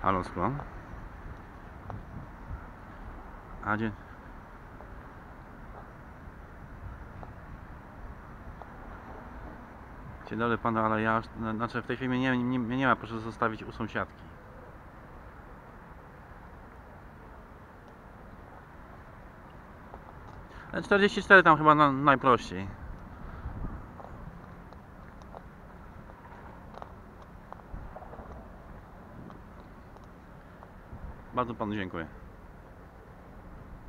Halo, skło. A dzień. Dzień dobry panu, ale ja znaczy w tej chwili mnie nie ma, proszę zostawić u sąsiadki. 44 tam chyba najprościej. Bardzo panu dziękuję.